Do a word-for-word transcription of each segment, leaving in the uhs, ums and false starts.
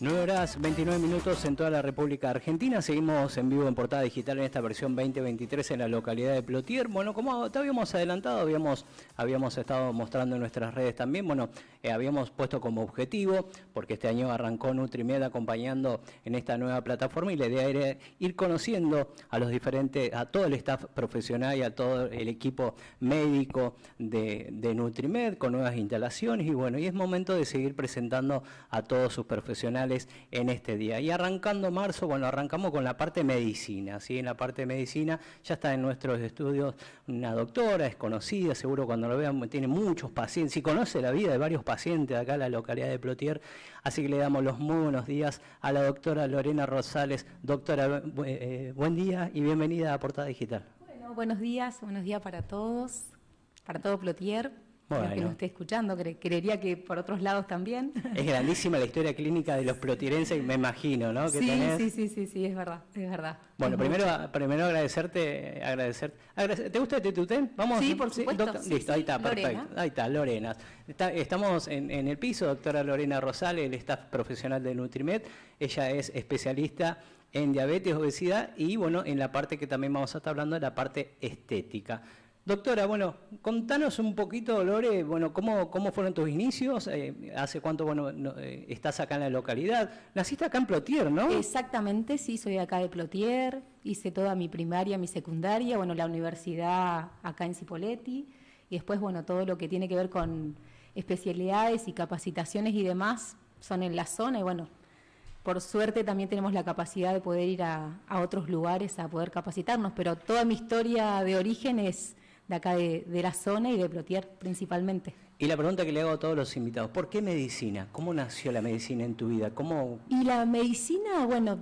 nueve horas veintinueve minutos en toda la República Argentina. Seguimos en vivo en Portada Digital en esta versión veinte veintitrés en la localidad de Plotier. Bueno, como te habíamos adelantado, habíamos, habíamos estado mostrando en nuestras redes también, bueno, eh, habíamos puesto como objetivo, porque este año arrancó Nutrimed acompañando en esta nueva plataforma, y la idea era ir conociendo a los diferentes, a todo el staff profesional y a todo el equipo médico de, de Nutrimed con nuevas instalaciones, y bueno, y es momento de seguir presentando a todos sus profesionales en este día. Y arrancando marzo, bueno, arrancamos con la parte de medicina, ¿sí? En la parte de medicina ya está en nuestros estudios una doctora, es conocida, seguro cuando lo vean tiene muchos pacientes, y conoce la vida de varios pacientes acá en la localidad de Plotier, así que le damos los muy buenos días a la doctora Lorena Rosales. Doctora, eh, buen día y bienvenida a Portada Digital. Bueno, buenos días, buenos días para todos, para todo Plotier. Bueno. El que nos esté escuchando, cre creería que por otros lados también. Es grandísima la historia clínica de los plotierenses, me imagino, ¿no? Que sí, tenés... sí, sí, sí, sí, es verdad, es verdad. Bueno, es primero, primero agradecerte, agradecer, agradecer, ¿te gusta este tutén? Vamos. Sí, por supuesto. Doctor, sí, listo, sí. ahí está, Lorena. perfecto. Ahí está, Lorena. Está, estamos en, en el piso, doctora Lorena Rosales, el staff profesional de Nutrimed. Ella es especialista en diabetes, obesidad y, bueno, en la parte que también vamos a estar hablando, de la parte estética. Doctora, bueno, contanos un poquito, Lore, bueno, ¿cómo, cómo fueron tus inicios? Eh, ¿Hace cuánto, bueno, no, eh, estás acá en la localidad? Naciste acá en Plotier, ¿no? Exactamente, sí, soy acá de Plotier, hice toda mi primaria, mi secundaria, bueno, la universidad acá en Cipolletti, y después, bueno, todo lo que tiene que ver con especialidades y capacitaciones y demás son en la zona, y bueno, por suerte también tenemos la capacidad de poder ir a, a otros lugares a poder capacitarnos, pero toda mi historia de origen es de acá de, de la zona y de Plotier principalmente. Y la pregunta que le hago a todos los invitados, ¿por qué medicina? ¿Cómo nació la medicina en tu vida? ¿Cómo... Y la medicina, bueno,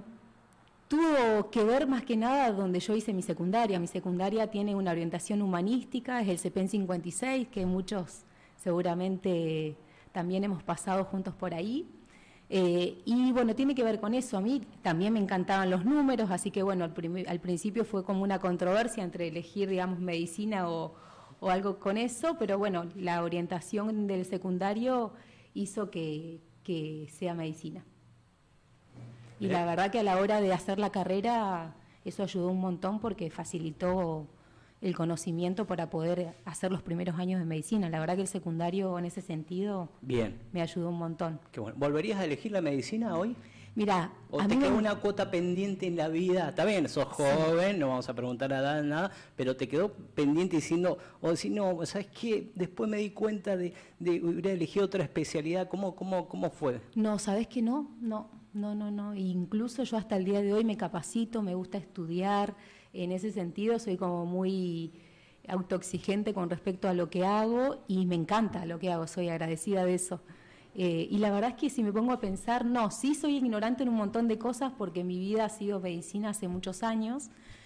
tuvo que ver más que nada donde yo hice mi secundaria. Mi secundaria tiene una orientación humanística, es el CEPEN cincuenta y seis, que muchos seguramente también hemos pasado juntos por ahí. Eh, y bueno, tiene que ver con eso. A mí también me encantaban los números, así que bueno, al, al principio fue como una controversia entre elegir, digamos, medicina o, o algo con eso, pero bueno, la orientación del secundario hizo que, que sea medicina. Y la verdad que a la hora de hacer la carrera eso ayudó un montón porque facilitó el conocimiento para poder hacer los primeros años de medicina. La verdad que el secundario en ese sentido Bien. me ayudó un montón. Qué bueno. ¿Volverías a elegir la medicina hoy? Mira, ¿O a te mí quedó me... una cuota pendiente en la vida? Está bien, sos joven, sí. No vamos a preguntar a edad, nada, pero te quedó pendiente diciendo, o decir, no, ¿sabes qué? Después me di cuenta de, de hubiera elegido otra especialidad. ¿Cómo, cómo, cómo fue? No, ¿sabes qué? No, no, no, no, no. Incluso yo hasta el día de hoy me capacito, me gusta estudiar. En ese sentido soy como muy autoexigente con respecto a lo que hago y me encanta lo que hago, soy agradecida de eso. Eh, y la verdad es que si me pongo a pensar, no, sí soy ignorante en un montón de cosas porque mi vida ha sido medicina hace muchos años,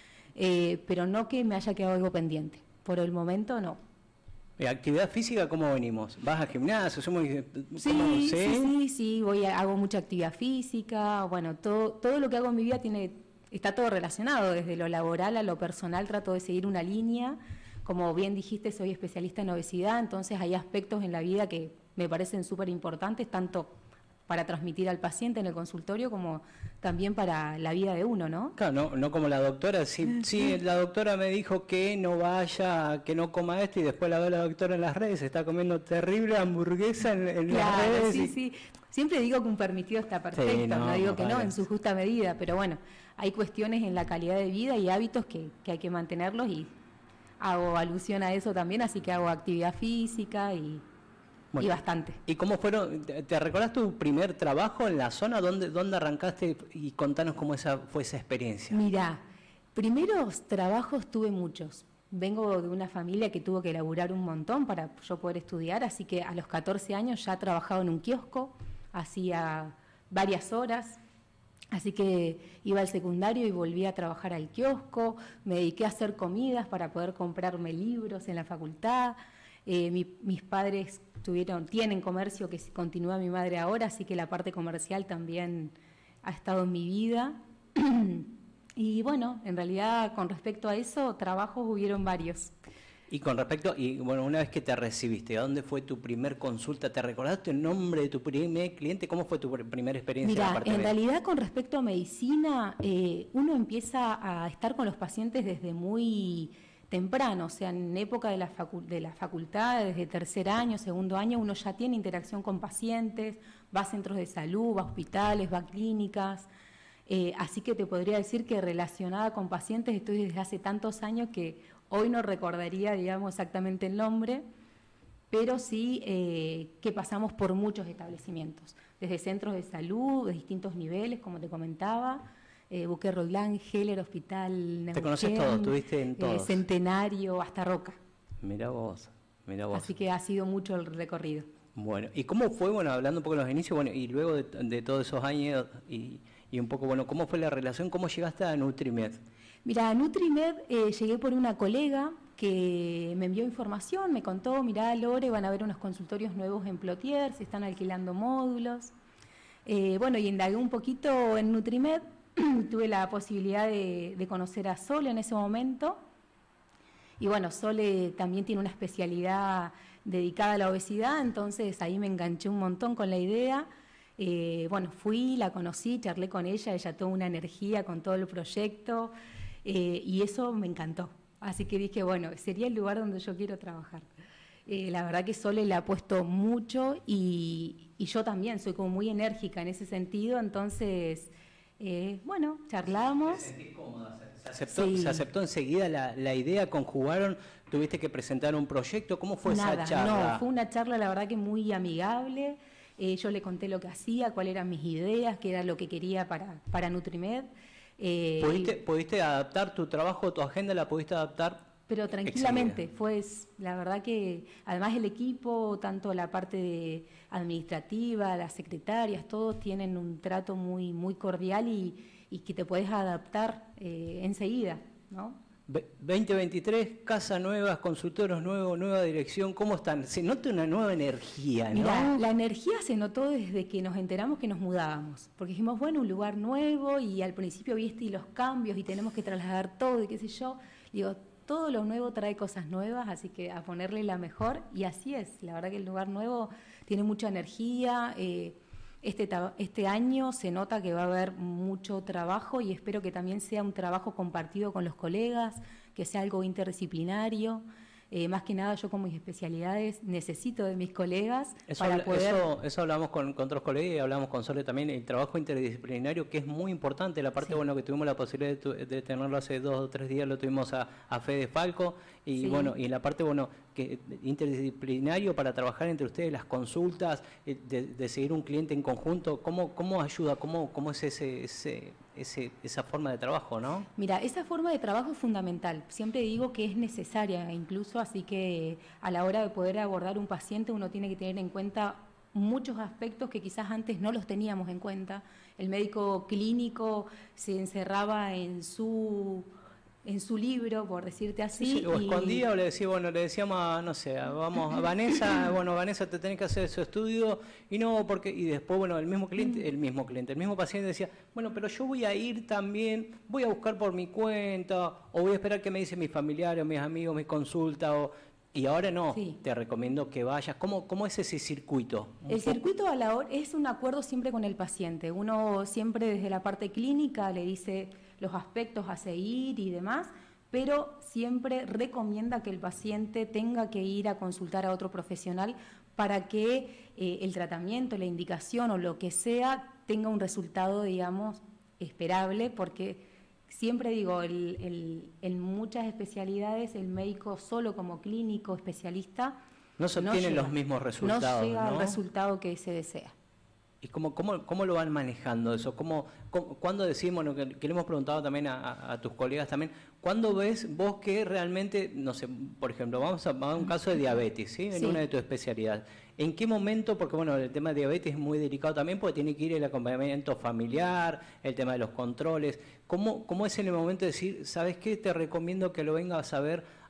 eh, pero no que me haya quedado algo pendiente. Por el momento, no. ¿Actividad física cómo venimos? ¿Vas al gimnasio? ¿Somos, sí, sí, sí, sí, voy a, hago mucha actividad física, bueno, todo, todo lo que hago en mi vida tiene, está todo relacionado, desde lo laboral a lo personal trato de seguir una línea. Como bien dijiste, soy especialista en obesidad, entonces hay aspectos en la vida que me parecen súper importantes, tanto para transmitir al paciente en el consultorio como también para la vida de uno, ¿no? Claro, no, no como la doctora, sí, sí, la doctora me dijo que no vaya, que no coma esto, y después la veo a la doctora en las redes, está comiendo terrible hamburguesa en, en claro, las redes. Sí, y... sí, siempre digo que un permitido está perfecto, sí, no, no digo no que vale. no, en su justa medida, pero bueno, hay cuestiones en la calidad de vida y hábitos que, que hay que mantenerlos y hago alusión a eso también, así que hago actividad física y, bueno, y bastante. ¿Y cómo fueron? ¿Te recordás tu primer trabajo en la zona? ¿Dónde, dónde arrancaste? Y contanos cómo esa fue esa experiencia. Mirá, primeros trabajos tuve muchos. Vengo de una familia que tuvo que laburar un montón para yo poder estudiar, así que a los catorce años ya trabajaba en un kiosco, hacía varias horas. Así que iba al secundario y volví a trabajar al kiosco, me dediqué a hacer comidas para poder comprarme libros en la facultad. Eh, mi, mis padres tuvieron, tienen comercio que continúa mi madre ahora, así que la parte comercial también ha estado en mi vida. Y bueno, en realidad con respecto a eso, trabajos hubieron varios. Y con respecto, y bueno, una vez que te recibiste, ¿a dónde fue tu primer consulta? ¿Te recordaste el nombre de tu primer cliente? ¿Cómo fue tu primera experiencia? Mira, en la parte en de... realidad con respecto a medicina, eh, uno empieza a estar con los pacientes desde muy temprano, o sea, en época de la, facu de la facultad, desde tercer año, segundo año, uno ya tiene interacción con pacientes, va a centros de salud, va a hospitales, va a clínicas, eh, así que te podría decir que relacionada con pacientes estoy desde hace tantos años que hoy no recordaría, digamos, exactamente el nombre, pero sí eh, que pasamos por muchos establecimientos, desde centros de salud, de distintos niveles, como te comentaba, eh, Buque Roldán, Heller, Hospital Neuquén, ¿te conoces todo? ¿Estuviste en todos? Eh, Centenario, hasta Roca. Mirá vos, mirá vos. Así que ha sido mucho el recorrido. Bueno, ¿y cómo fue, bueno, hablando un poco de los inicios, bueno, y luego de, de todos esos años, y, y un poco, bueno, ¿cómo fue la relación? ¿Cómo llegaste a Nutrimed? Mira, a Nutrimed eh, llegué por una colega que me envió información, me contó, mirá, Lore, van a haber unos consultorios nuevos en Plotier, se están alquilando módulos. Eh, bueno, y indagué un poquito en Nutrimed, tuve la posibilidad de, de conocer a Sole en ese momento. Y bueno, Sole también tiene una especialidad dedicada a la obesidad, entonces ahí me enganché un montón con la idea. Eh, bueno, fui, la conocí, charlé con ella, ella tuvo una energía con todo el proyecto eh, y eso me encantó. Así que dije, bueno, sería el lugar donde yo quiero trabajar. Eh, la verdad que Sole le ha puesto mucho y, y yo también soy como muy enérgica en ese sentido, entonces, eh, bueno, charlamos. ¿Te sentís cómoda? ¿Se aceptó, sí. ¿Se aceptó enseguida la, la idea? ¿Conjugaron? ¿Tuviste que presentar un proyecto? ¿Cómo fue Nada, esa charla? No, fue una charla la verdad que muy amigable. Eh, yo le conté lo que hacía, cuáles eran mis ideas, qué era lo que quería para, para Nutrimed. Eh, ¿Pudiste, ¿Pudiste adaptar tu trabajo, tu agenda, la pudiste adaptar? Pero tranquilamente, fue la verdad que además el equipo, tanto la parte de administrativa, las secretarias, todos tienen un trato muy, muy cordial y, y que te puedes adaptar eh, enseguida, ¿no? veinte veintitrés, casa nuevas, consultorios nuevos, nueva dirección, ¿cómo están? Se nota una nueva energía, ¿no? Mirá, la energía se notó desde que nos enteramos que nos mudábamos, porque dijimos, bueno, un lugar nuevo y al principio viste los cambios y tenemos que trasladar todo y qué sé yo. Digo, todo lo nuevo trae cosas nuevas, así que a ponerle la mejor y así es. La verdad que el lugar nuevo tiene mucha energía. Eh, este, este año se nota que va a haber mucho trabajo y espero que también sea un trabajo compartido con los colegas, que sea algo interdisciplinario. Eh, más que nada yo con mis especialidades necesito de mis colegas eso, para poder... Eso, eso hablamos con, con otros colegas y hablamos con Sole también, el trabajo interdisciplinario que es muy importante, la parte, sí. bueno, que tuvimos la posibilidad de, de tenerlo hace dos o tres días, lo tuvimos a, a Fede Falco, y sí. bueno, y la parte, bueno, que interdisciplinario para trabajar entre ustedes, las consultas, de, de seguir un cliente en conjunto, ¿cómo, cómo ayuda, cómo, cómo es ese... ese Ese, esa forma de trabajo, ¿no? Mira, esa forma de trabajo es fundamental. Siempre digo que es necesaria, incluso así que a la hora de poder abordar un paciente uno tiene que tener en cuenta muchos aspectos que quizás antes no los teníamos en cuenta. El médico clínico se encerraba en su... en su libro, por decirte así. Sí, sí, o y... escondía o le decía, bueno, le decíamos, a, no sé, vamos, a Vanessa, bueno, Vanessa, te tenés que hacer su estudio, y no, porque, y después, bueno, el mismo cliente, mm. el mismo cliente, el mismo paciente decía, bueno, pero yo voy a ir también, voy a buscar por mi cuenta, o voy a esperar que me dicen mis familiares, mis amigos, mis consultas, o... Y ahora no, sí. te recomiendo que vayas. ¿Cómo, cómo es ese circuito? El circuito a la hora es un acuerdo siempre con el paciente. Uno siempre desde la parte clínica le dice los aspectos a seguir y demás, pero siempre recomienda que el paciente tenga que ir a consultar a otro profesional para que eh, el tratamiento, la indicación o lo que sea tenga un resultado, digamos, esperable, porque... Siempre digo, el, el, en muchas especialidades el médico solo como clínico, especialista... No se obtienen no los mismos resultados, no llega ¿no? al resultado que se desea. ¿Y cómo, cómo, cómo lo van manejando eso? ¿Cómo, cómo, ¿Cuándo decimos, bueno, que, que le hemos preguntado también a, a, a tus colegas también, ¿cuándo ves vos que realmente, no sé, por ejemplo, vamos a, vamos a un caso de diabetes, ¿sí? En sí. una de tus especialidades. ¿En qué momento? Porque bueno, el tema de diabetes es muy delicado también porque tiene que ir el acompañamiento familiar, el tema de los controles. ¿Cómo, cómo es en el momento de decir, sabes qué, te recomiendo que lo vengas a ver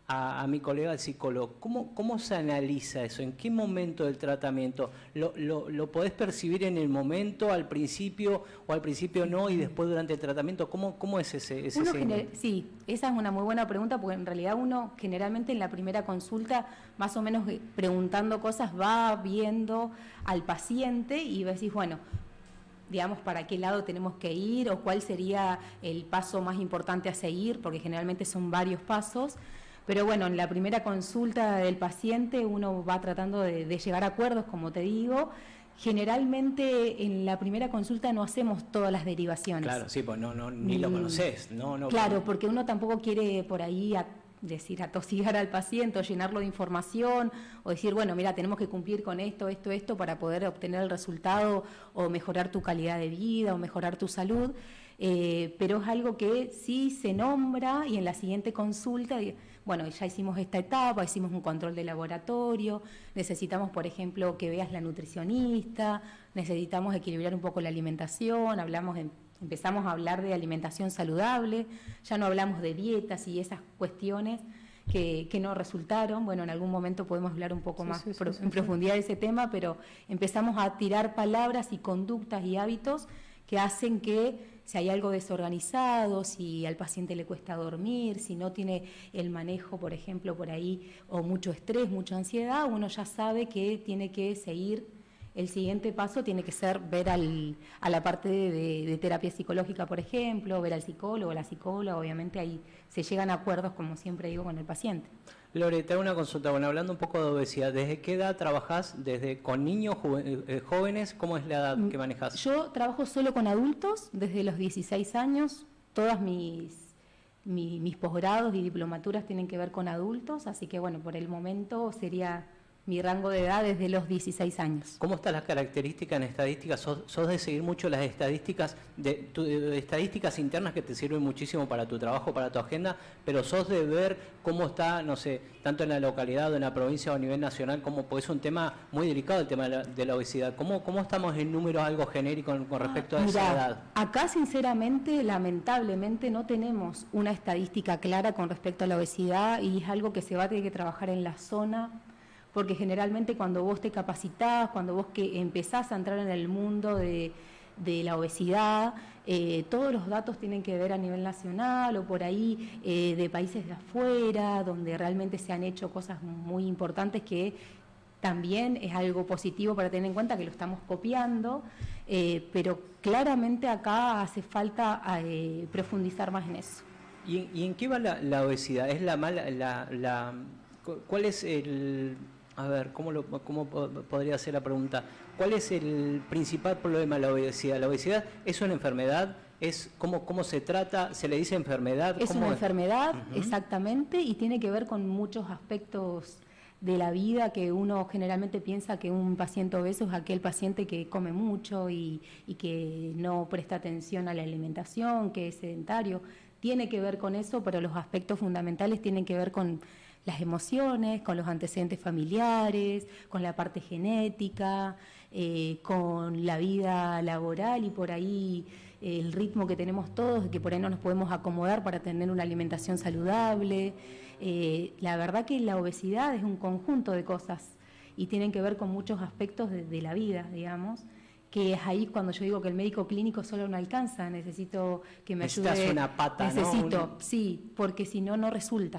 a, a mi colega el psicólogo, ¿cómo, ¿cómo se analiza eso? ¿En qué momento del tratamiento? ¿Lo, lo, ¿Lo podés percibir en el momento, al principio, o al principio no, y después durante el tratamiento? ¿Cómo, cómo es ese, ese uno seguimiento? gener- Sí, esa es una muy buena pregunta, porque en realidad uno generalmente en la primera consulta, más o menos eh, preguntando cosas, va viendo al paciente y decís, bueno, digamos, para qué lado tenemos que ir o cuál sería el paso más importante a seguir, porque generalmente son varios pasos. Pero bueno, en la primera consulta del paciente uno va tratando de, de llegar a acuerdos, como te digo. Generalmente en la primera consulta no hacemos todas las derivaciones. Claro, sí, pues no, no, ni lo conoces. No, no, claro, porque uno tampoco quiere por ahí a, decir, atosigar al paciente o llenarlo de información o decir, bueno, mira, tenemos que cumplir con esto, esto, esto para poder obtener el resultado o mejorar tu calidad de vida o mejorar tu salud. Eh, pero es algo que sí se nombra y en la siguiente consulta, bueno, ya hicimos esta etapa, hicimos un control de laboratorio, necesitamos, por ejemplo, que veas la nutricionista, necesitamos equilibrar un poco la alimentación, hablamos en, empezamos a hablar de alimentación saludable, ya no hablamos de dietas y esas cuestiones que, que no resultaron. Bueno, en algún momento podemos hablar un poco sí, más sí, sí, pro, sí, en sí. profundidad de ese tema, pero empezamos a tirar palabras y conductas y hábitos que hacen que si hay algo desorganizado, si al paciente le cuesta dormir, si no tiene el manejo, por ejemplo, por ahí, o mucho estrés, mucha ansiedad, uno ya sabe que tiene que seguir. El siguiente paso tiene que ser ver al, a la parte de, de terapia psicológica, por ejemplo, ver al psicólogo, la psicóloga, obviamente ahí se llegan a acuerdos, como siempre digo, con el paciente. Lore, te hago una consulta, bueno, hablando un poco de obesidad, ¿desde qué edad trabajás? ¿Desde con niños, eh, jóvenes? ¿Cómo es la edad que manejás? Yo trabajo solo con adultos desde los dieciséis años, todas mis, mi, mis posgrados y diplomaturas tienen que ver con adultos, así que bueno, por el momento sería mi rango de edad desde los dieciséis años. ¿Cómo están las características en estadísticas? ¿Sos, sos de seguir mucho las estadísticas, de, tu, de estadísticas internas que te sirven muchísimo para tu trabajo, para tu agenda, pero sos de ver cómo está, no sé, tanto en la localidad o en la provincia o a nivel nacional, como pues es un tema muy delicado el tema de la, de la obesidad? ¿Cómo, ¿Cómo estamos en números algo genérico con, con respecto a Mirá, esa edad? Acá sinceramente, lamentablemente, no tenemos una estadística clara con respecto a la obesidad y es algo que se va a tener que trabajar en la zona, porque generalmente cuando vos te capacitás, cuando vos que empezás a entrar en el mundo de, de la obesidad, eh, todos los datos tienen que ver a nivel nacional o por ahí eh, de países de afuera, donde realmente se han hecho cosas muy importantes que también es algo positivo para tener en cuenta que lo estamos copiando, eh, pero claramente acá hace falta eh, profundizar más en eso. ¿Y en, y en qué va la, la obesidad? ¿Es la mala, la, la, cuál es el... A ver, ¿cómo, lo, ¿cómo podría ser la pregunta? ¿Cuál es el principal problema de la obesidad? ¿La obesidad es una enfermedad? ¿Es cómo, cómo se trata? ¿Se le dice enfermedad? Es ¿Cómo una es? enfermedad, Uh-huh. exactamente, y tiene que ver con muchos aspectos de la vida que uno generalmente piensa que un paciente obeso es aquel paciente que come mucho y, y que no presta atención a la alimentación, que es sedentario. Tiene que ver con eso, pero los aspectos fundamentales tienen que ver con las emociones, con los antecedentes familiares, con la parte genética, eh, con la vida laboral y por ahí eh, el ritmo que tenemos todos, que por ahí no nos podemos acomodar para tener una alimentación saludable. Eh, la verdad que la obesidad es un conjunto de cosas y tienen que ver con muchos aspectos de, de la vida, digamos, que es ahí cuando yo digo que el médico clínico solo no alcanza, necesito que me ayude. Necesitas una pata, Necesito, ¿no? sí, porque si no, no resulta.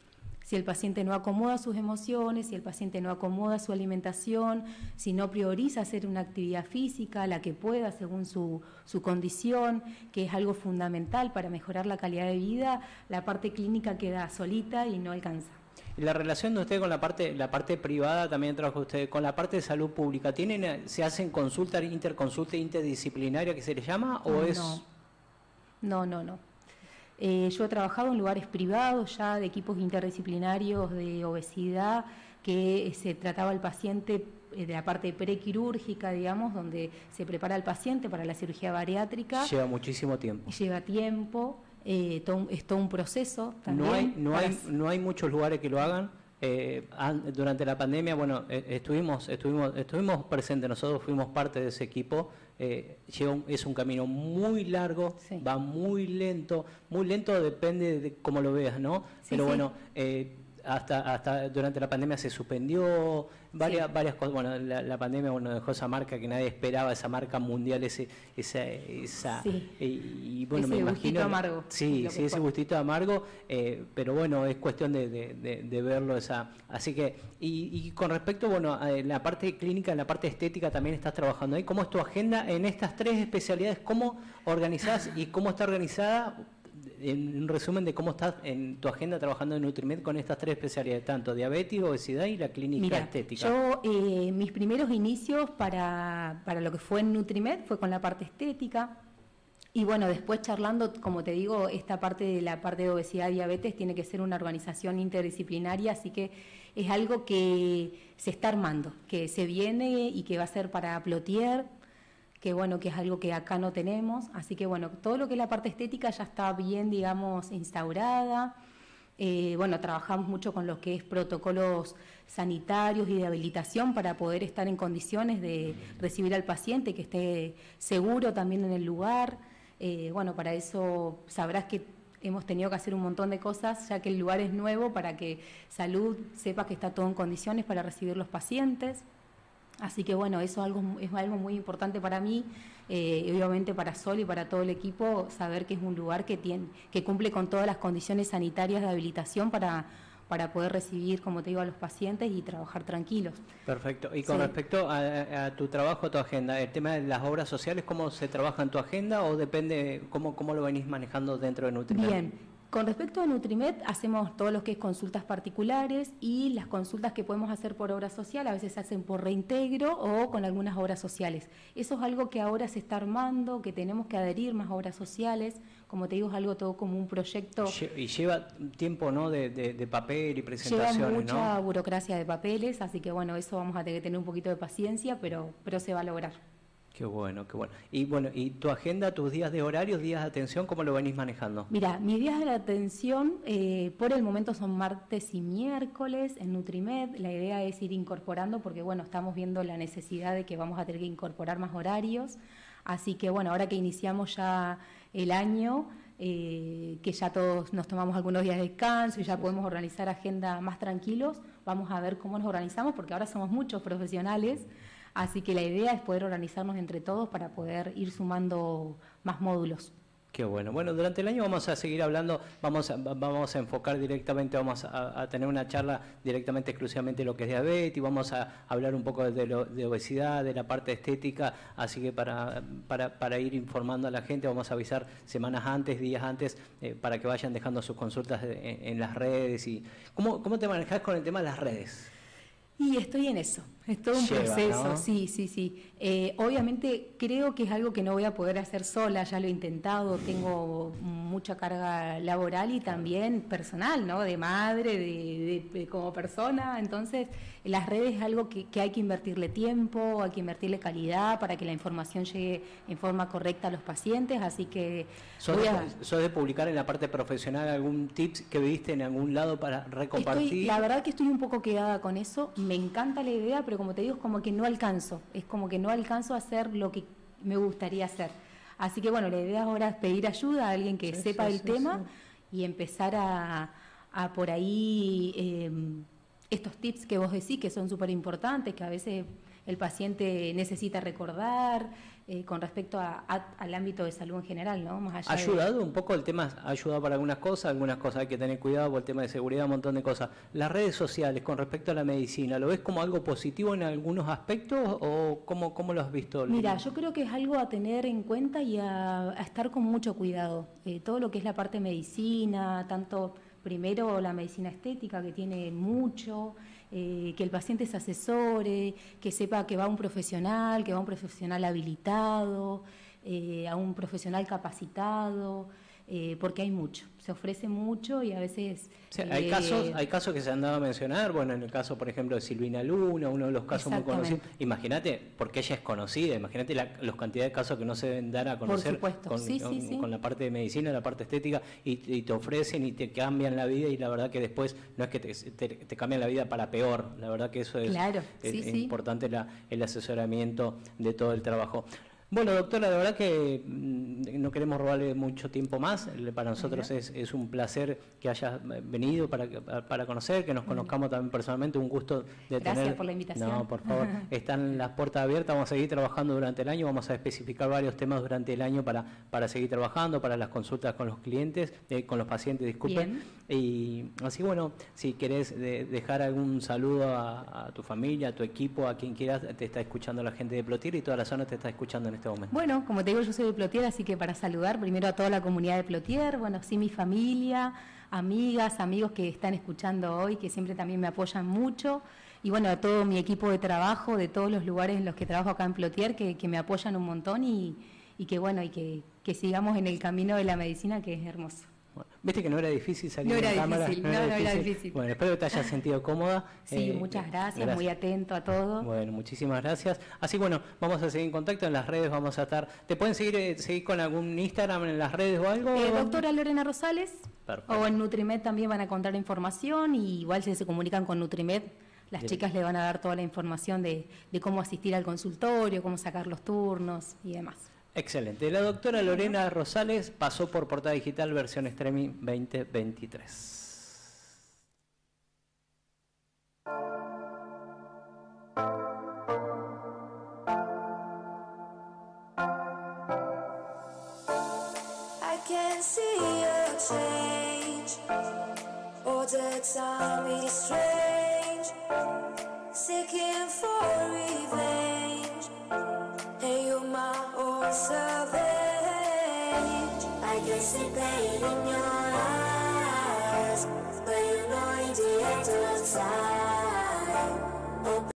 Si el paciente no acomoda sus emociones, si el paciente no acomoda su alimentación, si no prioriza hacer una actividad física, la que pueda según su, su condición, que es algo fundamental para mejorar la calidad de vida, la parte clínica queda solita y no alcanza. La relación de usted con la parte, la parte privada, también trabaja usted, con la parte de salud pública, ¿tienen, se hacen consultas, interconsulta interdisciplinaria que se le llama o no, es...? No, no, no. Eh, yo he trabajado en lugares privados ya de equipos interdisciplinarios de obesidad, que se trataba al paciente de la parte prequirúrgica, digamos, donde se prepara al paciente para la cirugía bariátrica. Lleva muchísimo tiempo. Lleva tiempo, eh, todo, es todo un proceso también. No hay, no para... hay, no hay muchos lugares que lo hagan. Eh, durante la pandemia, bueno, eh, estuvimos, estuvimos, estuvimos presentes, nosotros fuimos parte de ese equipo. Eh, lleva un, es un camino muy largo, sí. Va muy lento, muy lento depende de cómo lo veas, ¿no? Sí, Pero sí. bueno, eh, hasta hasta durante la pandemia se suspendió varias sí. varias cosas. Bueno, la, la pandemia bueno dejó esa marca que nadie esperaba, esa marca mundial, ese esa esa sí. y, y bueno ese me gustito imagino amargo, sí sí ese fue. gustito amargo, eh, pero bueno es cuestión de, de, de, de verlo esa así que y, y con respecto bueno a la parte clínica, en la parte estética también estás trabajando ahí. ¿Cómo es tu agenda en estas tres especialidades? ¿Cómo organizás y cómo está organizada? En un resumen de cómo estás en tu agenda trabajando en Nutrimed con estas tres especialidades, tanto diabetes, obesidad y la clínica Mira, estética. Yo, eh, mis primeros inicios para, para lo que fue en Nutrimed fue con la parte estética. Y bueno, después charlando, como te digo, esta parte de la parte de obesidad y diabetes tiene que ser una organización interdisciplinaria, así que es algo que se está armando, que se viene y que va a ser para Plotier, que bueno, que es algo que acá no tenemos, así que bueno, todo lo que es la parte estética ya está bien, digamos, instaurada. Eh, bueno, trabajamos mucho con lo que es protocolos sanitarios y de habilitación para poder estar en condiciones de recibir al paciente, que esté seguro también en el lugar. Eh, bueno, para eso sabrás que hemos tenido que hacer un montón de cosas, ya que el lugar es nuevo, para que Salud sepa que está todo en condiciones para recibir los pacientes. Así que bueno, eso es algo, es algo muy importante para mí, eh, y obviamente para Sol y para todo el equipo, saber que es un lugar que tiene, que cumple con todas las condiciones sanitarias de habilitación para, para poder recibir, como te digo, a los pacientes y trabajar tranquilos. Perfecto. Y con sí. respecto a, a tu trabajo, a tu agenda, el tema de las obras sociales, ¿cómo se trabaja en tu agenda o depende, cómo, cómo lo venís manejando dentro de Nutrimed? Bien. Con respecto a Nutrimed, hacemos todo lo que es consultas particulares y las consultas que podemos hacer por obra social, a veces se hacen por reintegro o con algunas obras sociales. Eso es algo que ahora se está armando, que tenemos que adherir más obras sociales. Como te digo, es algo todo como un proyecto. Y lleva tiempo, ¿no?, de, de, de papel y presentaciones, lleva mucha ¿no? burocracia de papeles, así que bueno, eso vamos a tener que tener un poquito de paciencia, pero, pero se va a lograr. Qué bueno, qué bueno. Y bueno, ¿y tu agenda, tus días de horarios, días de atención, cómo lo venís manejando? Mira, mis días de atención eh, por el momento son martes y miércoles en Nutrimed. La idea es ir incorporando porque bueno, estamos viendo la necesidad de que vamos a tener que incorporar más horarios. Así que bueno, ahora que iniciamos ya el año, eh, que ya todos nos tomamos algunos días de descanso y ya podemos organizar agenda más tranquilos, vamos a ver cómo nos organizamos porque ahora somos muchos profesionales. Así que la idea es poder organizarnos entre todos para poder ir sumando más módulos. Qué bueno. Bueno, durante el año vamos a seguir hablando, vamos a, vamos a enfocar directamente, vamos a, a tener una charla directamente, exclusivamente de lo que es diabetes, vamos a hablar un poco de, lo, de obesidad, de la parte estética, así que para, para, para ir informando a la gente vamos a avisar semanas antes, días antes, eh, para que vayan dejando sus consultas en, en las redes. Y ¿cómo, cómo te manejas con el tema de las redes? Y estoy en eso, es todo un Lleva, proceso, ¿no? sí, sí, sí. Eh, obviamente creo que es algo que no voy a poder hacer sola, ya lo he intentado, tengo mucha carga laboral y también personal, ¿no? De madre, de, de, de como persona, entonces las redes es algo que, que hay que invertirle tiempo, hay que invertirle calidad para que la información llegue en forma correcta a los pacientes, así que... ¿Sos, voy a... de, ¿Sos de publicar en la parte profesional algún tips que viste en algún lado para recompartir? Estoy, la verdad que estoy un poco quedada con eso, me encanta la idea, pero como te digo, es como que no alcanzo, es como que no alcanzo a hacer lo que me gustaría hacer. Así que bueno, la idea ahora es pedir ayuda a alguien que sí, sepa sí, el sí, tema sí. y empezar a, a por ahí eh, estos tips que vos decís que son súper importantes, que a veces el paciente necesita recordar, eh, con respecto a, a, al ámbito de salud en general, ¿no? Más allá ¿Ha ayudado de... un poco el tema? ¿Ha ayudado para algunas cosas? Algunas cosas hay que tener cuidado por el tema de seguridad, un montón de cosas. Las redes sociales con respecto a la medicina, ¿lo ves como algo positivo en algunos aspectos o cómo, cómo lo has visto? Mira, yo creo que es algo a tener en cuenta y a, a estar con mucho cuidado. Eh, todo lo que es la parte de medicina, tanto primero la medicina estética, que tiene mucho, eh, que el paciente se asesore, que sepa que va a un profesional, que va a un profesional habilitado, eh, a un profesional capacitado, eh, porque hay mucho, se ofrece mucho y a veces... Sí, hay, eh, casos, hay casos que se han dado a mencionar, bueno, en el caso, por ejemplo, de Silvina Luna, uno de los casos muy conocidos. Imagínate, porque ella es conocida, imagínate la los cantidades de casos que no se deben dar a conocer con, sí, con, sí, sí. con la parte de medicina, la parte estética, y, y te ofrecen y te cambian la vida, y la verdad que después no es que te, te, te cambian la vida para peor, la verdad que eso es, claro, es, sí, es sí. importante la, el asesoramiento de todo el trabajo. Bueno, doctora, la verdad que mm, no queremos robarle mucho tiempo más. Para nosotros es, es un placer que hayas venido para, para conocer, que nos conozcamos también personalmente. Un gusto de Gracias tener... por la invitación. No, por favor. Están las puertas abiertas. Vamos a seguir trabajando durante el año. Vamos a especificar varios temas durante el año para, para seguir trabajando, para las consultas con los clientes, eh, con los pacientes, disculpen. Bien. Y así, bueno, si querés de, dejar algún saludo a, a tu familia, a tu equipo, a quien quieras, te está escuchando la gente de Plotier y toda la zona te está escuchando en este momento. Bueno, como te digo, yo soy de Plotier, así que para saludar primero a toda la comunidad de Plotier, bueno, sí, mi familia, amigas, amigos que están escuchando hoy, que siempre también me apoyan mucho, y bueno, a todo mi equipo de trabajo, de todos los lugares en los que trabajo acá en Plotier, que, que me apoyan un montón y, y que bueno, y que, que sigamos en el camino de la medicina, que es hermoso. Bueno, viste que no era difícil salir no en era cámara. Difícil, no, no, era, no era difícil. Bueno, espero que te hayas sentido cómoda. Sí, eh, muchas gracias, gracias, muy atento a todo. Bueno, muchísimas gracias. Así bueno, vamos a seguir en contacto en las redes, vamos a estar... ¿Te pueden seguir, eh, seguir con algún Instagram en las redes o algo? Eh, doctora Lorena Rosales. Perfecto. O en Nutrimed también van a encontrar información y igual si se comunican con Nutrimed, las Bien. chicas le van a dar toda la información de, de cómo asistir al consultorio, cómo sacar los turnos y demás. Excelente. La doctora Lorena Rosales pasó por Portada Digital versión streaming veinte veintitrés. I can see a change. All the time it is strange. Seeking for revenge. And you're my own savage. I can see pain in your eyes, but you know in the end to inside.